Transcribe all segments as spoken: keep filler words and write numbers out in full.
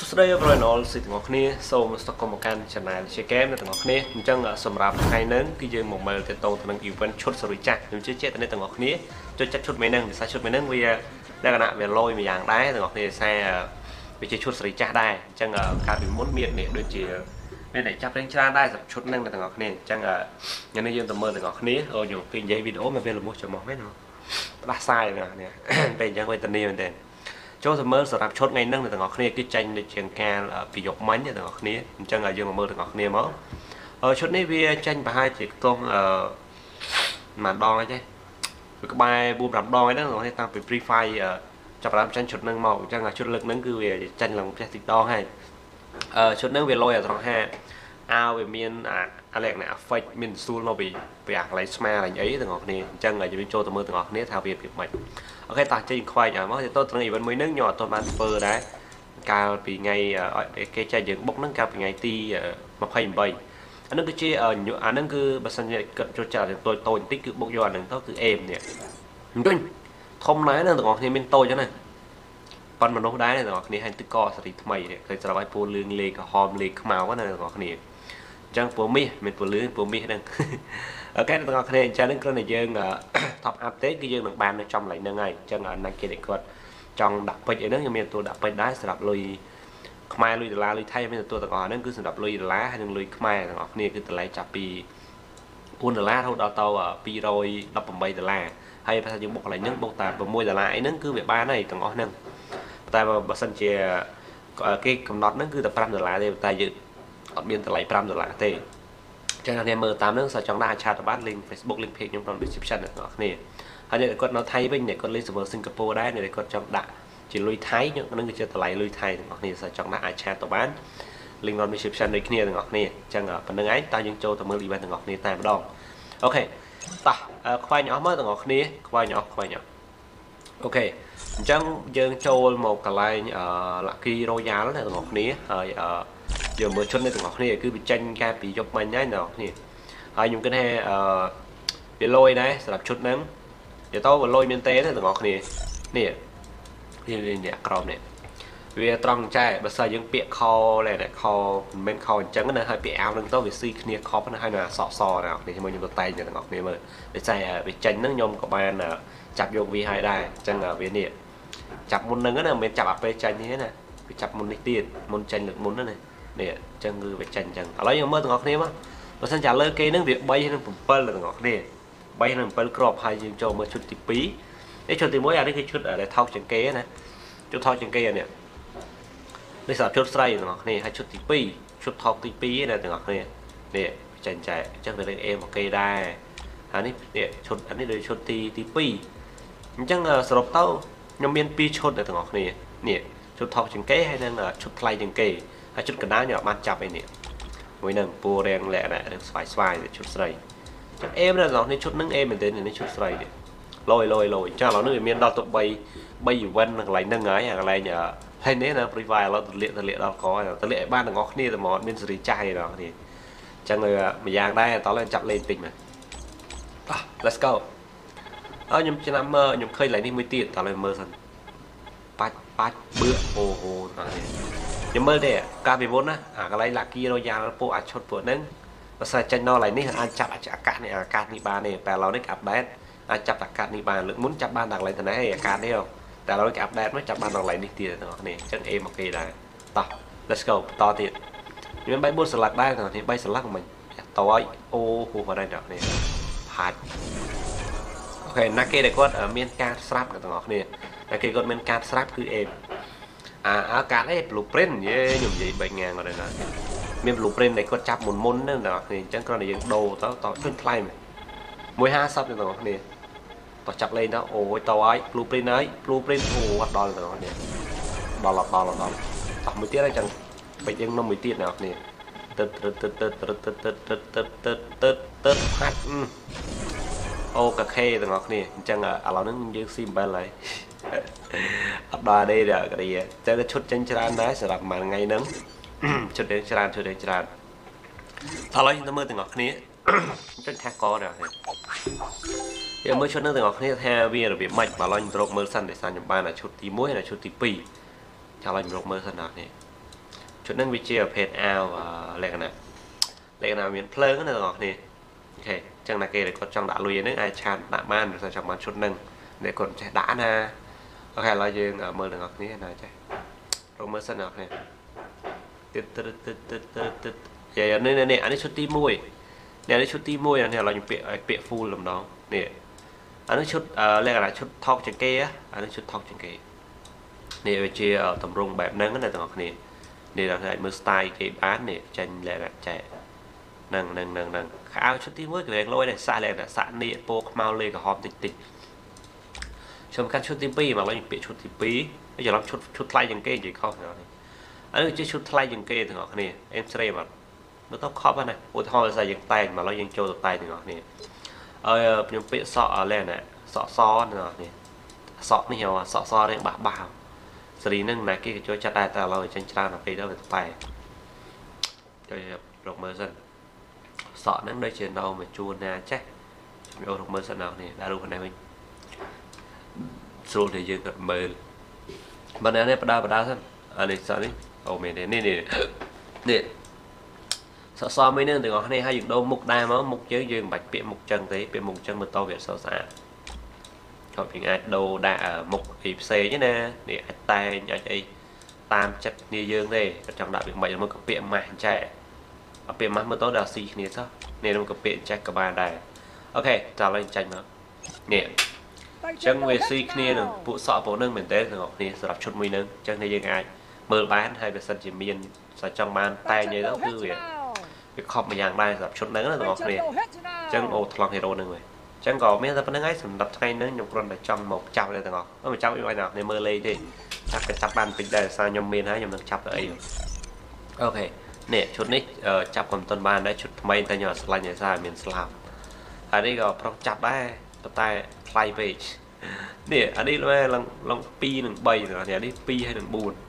ស្ដីប្រណលសិទាំងអស់គ្នាសូមស្វាគមន៍មកកាន់ channel ជាហ្គេមនៅទាំងអស់គ្នាអញ្ចឹងសម្រាប់ថ្ងៃនេះគឺយើងមកមើលទៅទៅនឹង event ឈុតសេរីចាស់ខ្ញុំជឿជាក់ទៅទាំងអស់គ្នាចូលចិត្តឈុតមួយហ្នឹងភាសាឈុតមួយហ្នឹងវាលក្ខណៈវាលយមួយយ៉ាងដែរទាំងអស់គ្នាសារវាជាឈុតសេរីចាស់ដែរអញ្ចឹងកាលពីមុនមាននេះដូចជាមានតែចាប់រៀងច្រើនដែរសម្រាប់ឈុតហ្នឹងទាំងអស់គ្នាអញ្ចឹងញ៉ាំនេះយើងទៅមើលទាំងអស់គ្នាអូយើងពេលនិយាយវីដេអូមកវាលមុះចំមកវិញផ្ដាសាយទាំងអស់គ្នាពេលអញ្ចឹងវេទនាមែនទេចូលទៅមើលសម្រាប់ឈុតថ្ងៃហ្នឹងទាំងអស់គ្នាគឺចាញ់ដូចជាងការពីយកមាញ់ទាំងអស់គ្នាអញ្ចឹងយើងមកមើលទាំងអស់គ្នាមកឈុតនេះវាចាញ់ប្រហែលជាខ្ទង់អឺមួយដងអីទេវាក្បែរbốn nămដងហ្នឹងទាំងអស់គ្នាតាំងពី Free Fire ចាប់តាមចាញ់ឈុតហ្នឹងមកអញ្ចឹងឈុតលើកហ្នឹងគឺវាចាញ់ឡើងផ្ទះទីដងហើយអឺឈុតហ្នឹងវាលយអាត្រង់ហាអាវវាមានអាលក្ខណៈ effect មានស្ទូលនៅពីពីអាកន្លែងស្មាអីអីទាំងអស់គ្នាអញ្ចឹងយើងចូលទៅមើលទាំងអស់គ្នាថាវាភាពម៉េចអូខេតោះចេញខ្វាយឲ្យមកទៅទៅត្រង់ event មួយហ្នឹងខ្ញុំអត់ទាន់បានធ្វើដែរកាលពីថ្ងៃគេចែកយើងបុកហ្នឹងកាលពីថ្ងៃទីยี่สิบแปดអាហ្នឹងគឺជាអាហ្នឹងគឺបើសិនជាគិតចូលចាក់តូចតូចបន្តិចគឺបុកយកអាហ្នឹងទៅគឺអេមនេះអញ្ចឹងធំណាស់ហ្នឹងទាំងអស់គ្នាមានតូចហ្នឹងណាប៉ុនមនុស្សដែរទាំងអស់គ្នាហើយទឹកកកសេរីថ្មីនេះឃើញស្រាប់ឲ្យពូលឿងលេខក្រហមលេខខ្មៅណាទាំងអស់គ្នាអញ្ចឹងពូមាសមានពូលឿងពូមាសហ្នឹងអូខេទាំងអស់គ្នាអញ្ចឹងហ្នឹងគ្រាន់តែយើង top up ទេគឺយើងនឹងបាននៅចំកន្លែងហ្នឹងហើយអញ្ចឹងណាគេដែលគាត់ចង់ដាក់ពេជ្រអីហ្នឹងខ្ញុំមានទទួលដាក់ពេជ្រដែរសម្រាប់លុយខ្មែរលុយដុល្លារលុយថៃមានទទួលទាំងអស់ហ្នឹងគឺសម្រាប់លុយដុល្លារហើយនិងលុយខ្មែរទាំងអស់គ្នាគឺតម្លៃចាប់ពីbốnដុល្លាររហូតដល់ទៅពីរយដប់ប្រាំដុល្លារហើយបើថាយើងបុកកន្លែងហ្នឹងបុកតែប្រាំមួយដុល្លារអីហ្នឹងគឺវាបានហើយទាំងអស់ហ្នឹងតែបើសិនជាគេកំណត់ហ្នឹងគឺតែប្រាំដុល្លារទេតែយើងអត់មានតម្លៃប្រាំដុល្លារទេចឹងអ្នកមើលតាមហ្នឹងសាចង់ដាក់ឆាតបាន link Facebook link page ខ្ញុំក្នុង description អ្នកនរគ្នាហើយអ្នកគាត់នៅថៃវិញអ្នកគាត់លេង server Singapore ដែរអ្នកគាត់ចង់ដាក់ជាលុយថៃហ្នឹងគឺជាតម្លៃលុយថៃទាំងអស់គ្នាសាចង់ដាក់អាចឆាតទៅបាន link ក្នុង description ដូចគ្នាទាំងអស់គ្នាអញ្ចឹងប៉ុណ្្នឹងឯងតើយើងចូលទៅមើល event ទាំងអស់គ្នាតែម្ដងអូខេតោះខ្វាយញអស់មើលទាំងអស់គ្នាខ្វាយញអស់ខ្វាយញអស់អូខេអញ្ចឹងយើងចូលមកកន្លែង Lucky Royale ទាំងអស់គ្នាហើយយើងមើលឈុតនេះទាំងអស់គ្នាគឺវាចាញ់ការពីយកមាញ់ហើយទាំងអស់គ្នាហើយខ្ញុំគិតថាអឺវាលយដែរសម្រាប់ឈុតហ្នឹងនិយាយទៅវាលយមែនទេទាំងអស់គ្នានេះនេះនេះក្រោមនេះវាត្រង់ចែបើសិនយើងពាក់ខលែតែខមិនមែនខអញ្ចឹងណាហើយពាក់អាវហ្នឹងទៅវាស៊ីគ្នាខប់ណាហើយនៅសក់សទាំងអស់គ្នាជាមួយខ្ញុំទៅតែងទាំងអស់គ្នាមើលវាចែវាចាញ់ហ្នឹងខ្ញុំក៏បានចាប់យកវាឲ្យដែរអញ្ចឹងវានេះចាប់មុនហ្នឹងណាមិនមែនចាប់អាពេលចាញ់ទេណាវាចាប់មុននេះទៀតមុនចាញ់លើកមុនណានេះអញ្ចឹងគឺវាចាញ់អញ្ចឹងឥឡូវយើងមើលទាំងអស់គ្នាមកបើសិនចាលើគេហ្នឹងវាបីនិងbảyទាំងអស់គ្នាបីនិងbảyគ្រាប់ហើយយើងចូលមើលឈុតទីពីរនេះឈុតទីមួយអានេះគឺឈុតដែលថោកជាងគេណាឈុតថោកជាងគេអានេះនេះសម្រាប់ឈុតស្រីទាំងអស់គ្នាហើយឈុតទីពីរឈុតថោកទីពីរណាទាំងអស់គ្នានេះចាញ់ចែអញ្ចឹងវាលេខអេមកគេដែរហើយនេះនេះឈុតអានេះដូចឈុតទីទីពីរអញ្ចឹងសរុបទៅខ្ញុំមានពីរឈុតទាំងអស់គ្នានេះឈុតថោកជាងគេហើយនឹងឈុតថ្លៃជាងគេហើយជុតកណ្ដាលខ្ញុំបានចាប់អីនេះមួយនឹងពូរៀងលក្ខណៈរឿងស្វាយស្វាយជុតស្រីចឹងអេមដល់នេះជុតនឹងអេមមែនទេនេះជុតស្រីនេះលយលយលយចឹងឥឡូវនេះវាមានដល់ទៅ3 3 event នៅកន្លែងហ្នឹងហើយកន្លែងហើយនេះណា Free Fire ឥឡូវទលាកទលាកដល់កទលាកឲ្យបានទាំងអស់គ្នាតែមកអត់មានសេរីចាស់ទេដល់គ្នាចឹងមួយយ៉ាងដែរតោះឡើងចាប់លេងពេញមែន Let's go អើខ្ញុំឆ្នាំមើលខ្ញុំឃើញកន្លែងនេះមួយទៀតតោះឡើងមើលសិនបាច់បាច់បឿអូអូដល់នេះខ្ញុំមើលទេការពីមុនណាអាកន្លែង Lucky Royale ពួកអាចឈុតពួកហ្នឹងបើសិនចាញ់ដល់កន្លែងនេះអាចចាប់អាកាសនេះអាកាសនេះបានទេតែឥឡូវនេះអាប់ដេតអាចចាប់អាកាសនេះបានលើកមុនចាប់បានដល់កន្លែងទៅណែអាកាសនេះតែឥឡូវគេអាប់ដេតមកចាប់បានដល់កន្លែងនេះទៀតទាំងអស់គ្នាអញ្ចឹងអេមកគេដែរតោះ let's go បន្តទៀតខ្ញុំមានបី 4 ស្លាកដែរទាំងអស់គ្នា 3 ស្លាកមិនតើអូហូបដែរទាំងអស់គ្នាផាច់អូខេណាគេដែលគាត់មានការស្រាប់ទាំងអស់គ្នាតែគេគាត់មានការស្រាប់គឺអេអាអាកាត់អេ blueprint យេខ្ញុំនិយាយបែកងាងអត់ទេណាមាន blueprint ដែលគាត់ចាប់មុនមុនហ្នឹងបងប្អូនអញ្ចឹងគ្រាន់តែយើងដូរទៅតដូចថ្លៃមែនមួយห้าសិបទេបងប្អូនតោះចាប់លេងទៅអូយតហើយ blueprint ហើយ blueprint អូអត់ដល់ទេបងប្អូនដល់អត់ដល់អត់ដល់តោះមួយទៀតហើយចឹងបែកយើងនំមួយទៀតបងប្អូនទឹកទឹកទឹកទឹកទឹកទឹកទឹកទឹកទឹកទឹកទឹកផាច់អូកាខេទាំងអស់គ្នាអញ្ចឹងឥឡូវហ្នឹងយើងស៊ីអំបិលហើយអត់ដល់ទេដល់គ្នាតែឈុតចេញច្រើនដែរសម្រាប់មួយថ្ងៃហ្នឹងឈុតច្រើនឈុតច្រើនឥឡូវយើងទៅមើលទាំងអស់គ្នាចុចថាកដែរយើងមើលឈុតហ្នឹងទាំងអស់គ្នាថាវារបៀបម៉េចបើឡើយខ្ញុំរកមើលសិនតែសារខ្ញុំបានឈុតទីមួយនិងឈុតទីពីរចាំឡើយខ្ញុំរកមើលសិនដល់នេះชุดนั้นวิจิตรเพจเอาอะไรกันนะอะไรกันนะมีเพลิงก็ได้ตลอดนี่โอเคจังนักเกย์ก็จังด่าลุยนึกไอชานด่ามันหรือจังมันชุดหนึ่งเดี๋ยวคนจะด่านะโอเคเรายืนมือหนึ่งออกนี้นะใช่ลงมือสนับเนี่ยตึ๊ดตึ๊ดตึ๊ดตึ๊ดตึ๊ดตึ๊ดอย่างนี้เนี่ยอันนี้ชุดตีมวยเนี่ยอันนี้ชุดตีมวยเนี่ยเราอยู่เปียเปียฟูลลำน้องเนี่ยอันนี้ชุดเรียกอะไรชุดทอกจังเกย์อันนี้ชุดทอกจังเกย์เนี่ยไปเชียร์ตำรงแบบนั้นก็ได้ตลอดนี่นี่เราใช้มือสไตล์เกย์บ้านเนี่ยจันแหละแบบแฉนั่งนั่งนั่งนั่งข้าวชุดตีมวยกับแรงลอยเนี่ยสายแรงเนี่ยสายเนี่ยโปกเมาเลยกับหอมติดติดชมการชุดตีปีมาแล้วยังเปียชุดตีปีไม่จะรับชุดชุดไล่ยังเกย์จีเข้าเนี่ยอันนี้จะชุดไล่ยังเกย์ถึงออกนี่เอ็มเซเรมันมันต้องครอบนะอุทธรณ์ใส่ยังแตงมาแล้วยังโจตไตถึงออกนี่เออยังเปียสออะไรเนี่ยสอซ้อนเนาะนี่สอนี่เหรอสอซ้อนเนี่ยบ้าบ้าสรีนั่งนะกี่ช่วยจัดได้แต่เราจังจานไปได้ไปไปcho rộng mở dần sọ nắng đây trên đâu mà chua nè chắc ô rộng mở dần nào này đã đủ này mình số thì dừng mở bên này bắt đầu bắt đầu thân à này sợ đi ô mình đến đây này nè sợ so mấy nên từ ngõ này hay dựng đâu mục đai mà mục chơi dừng bạch biển mục chân thế biển mục chân một to việt sợ xa còn những ai đâu đã mục hiệp xe chứ nè để tay nhà chị tam chất như dương đây trong đạo việc mày mới có biển mà chạy ở biển mà mới tối đào xì này sao nên nó có biển chạy cả ba đài ok trả lên tranh mà nè chân về xì kia được vụ sọ bộ nâng mình tế rồi nè sẽ đặt chút mùi nâng chân này dương ai mơ bán hay về sân chỉ miên sẽ trong ban tay như đó cứ vậy việc họp mà dạng đây đặt chút nâng là ngọt nè chân ô thằng hero nâng rồi chân có mấy ta vẫn ấy sầm đặt ngay nữa nhụcron để trong một chảo này ngọt nó mà chảo như vậy nào này mơ lên đi chắc cái chắp ban tính đây sao nhom miên hay nhom được chắp đấy ok nè chút nít chắp còn tuần ban đấy chút mấy ta nhỏ slide nhảy ra miền slam anh đi có phong chắp đấy tập tay play page nè anh đi là lần lần pi đừng bay rồi nè đi pi hay đừng buồn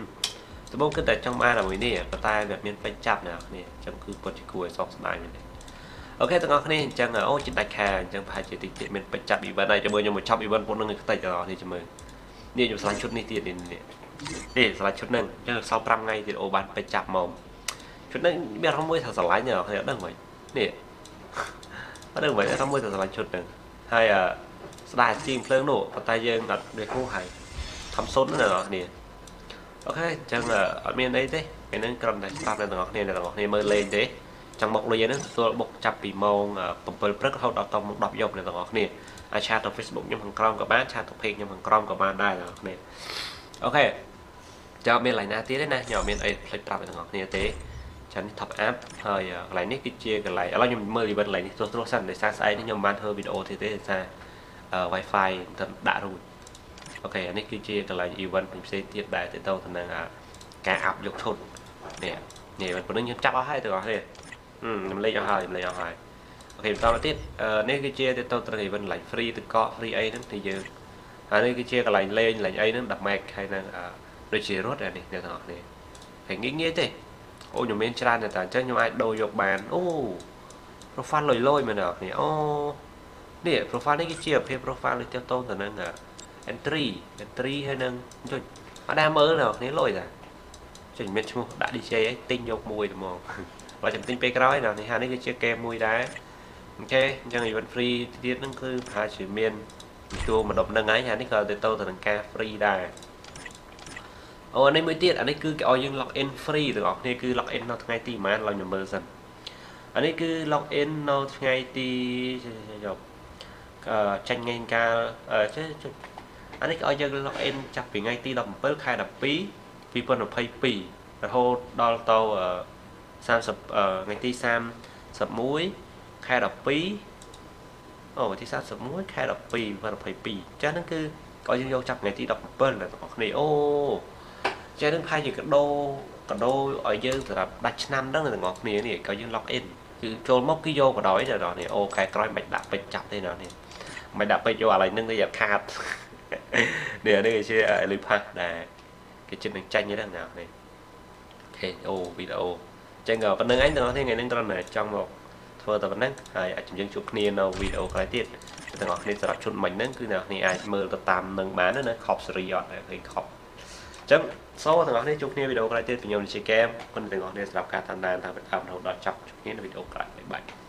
tôi bốc cái tại trong ba là mới nè tập tayแบบmiền bay chắp nào nè trong cứ bật chỉ cùi sọc slide này ok tất cả này chẳng là ô trên đại kha chẳng phải chỉ tiết miền bay chắp bị vấn này cho mời nhưng mà chắp bị vấn bốn người tay cho thì cho mờiนี่อยู่สไลด์ชุดนี้ตีนี่นี่นี่สไลด์ชุดนึงยังซ้อมรำไงที่โอบันไปจับมองชุดนั้นไม่ทำมวยสไลด์เนี่ยเขาดังไหมนี่เขาดังไหมทำมวยสไลด์ชุดนึงให้สไลด์จีมเพลิงโน่ปตายเยิงดัดเด็กคู่ไห่ทำซ้นนั่นเหรอนี่โอเคจังở miền đây thế cáiนั้นกำลังจับในตรงนี้ในตรงนี้เมื่อเล่นthếจังบอกเลยนั้นตัวบอกจับปีมองผมเปิดเปิดเขาดอกตองดอกยกในตรงนี้อาชาตัว Facebook ยังพังกรอมกับบ้านชาตัวเพลงยังพังกรอมกับบ้านได้แล้วเนี่ยโอเคจะมีหลายนาทีได้นะอย่ามีไอ้ผลิตภัณฑ์ต่างๆเนี่ยเต้ฉันทับแอปเฮ้ยหลายนี่กิจเจกันหลายแล้วยังเมื่อรีบันหลายนี่ตัวตัวสั้นในซาไซนี่ยังบ้านเธอวิดีโอที่เต้ซาเอ่อ Wi-Fi ด่ารุ่นโอเคอันนี้กิจเจกันหลายอีเวนต์ผมเซตติดได้แต่ตัวทางนั้นการอัพยกชนเนี่ยเนี่ยมันเป็นเรื่องจับเอาให้ตัวเนี่ยอืมมันเลยเอาให้มันเลยเอาให้โอเคตอนนี้นี่คือเชียร์ที่ตัวตรีเป็นไหลฟรีตึกเกาะฟรีไอ้นั่นที่เยอะอันนี้คือเชียร์กับไหลเล่นไหลไอ้นั่นดับแม็กให้นั่นโดยเชียร์รถอะไรนี่เดี๋ยวต่อนี่เห็นงี้งี้สิโอ้ยอยู่เมนชราเนี่ยแต่เจ้าอยู่ไอ้โดยกบานโอ้โปรไฟล์ลอยลอยมาเนาะนี่โอ้เนี่ยโปรไฟล์นี่คือเชียร์เพียโปรไฟล์เลยเจ้าโต้แต่นั่นอ่ะ entry entry ให้นั่งจนมาได้เมื่อเนาะนี่ลอยจ้ะจนเมนชั่วโมงđã đi chơi ấy tinhยกมวยถูกมั้งว่าจะtinhไปกร้อยเนาะนี่ฮะนี่คือเชียร์เกมมวยได้โอเคยังอีเวนต์ฟรีที่นั่นคือพาชิเมียนตัวมาดมนั่งไงฮะนี่ก็เติโตแต่หนังแกฟรีได้โอ้อันนี้ไม่ติดอันนี้คือเอายังล็อกอินฟรีตัวออกนี่คือล็อกอินเราไงตีมันเราอย่าเมื่อสันอันนี้คือล็อกอินเราไงตีจบtranh ngay caอันนี้เอายังล็อกอินจับปีไงตีดอกเปิลคายดับปีปีเปิลดับเพย์ปีแล้วโทรดอลโตสามสิบไงตีสามสิบมุ้ยแค่ดอกปีโอ้ที่ซาสมุ้ยแค่ดอกปีvàดอกปีcho nên cứ có những dấu chập ngàyที่ดอกเปิ้ลlàดอกnày ô cho nên hai gì cái đô cái đô ở dương thì là đặt năm đó là ngọt này này có những lock inคือโจมมกกี่โยก็ดอยเดี๋ยวนี่โอ้ใครกล้อยไม่ดับไปจับได้เนาะนี่ไม่ดับไปโยอะไรนึงก็อย่าขาดเดี๋ยวนี่ชื่ออะไรพักได้cái chuyện đánh tranh như thế nào này ok ô video tranh ngờ vẫn nâng ánh đó thế ngày nâng tròn này trong một thôi tập năng ai chụp những chụp nia nào video cái tiếtแต่งออกนี่สำหรับชุดใหม่นั่นคือแนวนี่ไอ้เมื่อเราตามหนึ่งบ้านนั่นนะขอบสรียอดเลยขอบចឹងសូមទាំងអស់គ្នាជួបគ្នាវីដេអូក្រោយទៀតពីខ្ញុំជាហ្គេមគុណទាំងអស់គ្នាសម្រាប់ការតាមដានតាមតាមរហូតដល់ចប់ជួបគ្នានៅវីដេអូក្រោយបាយ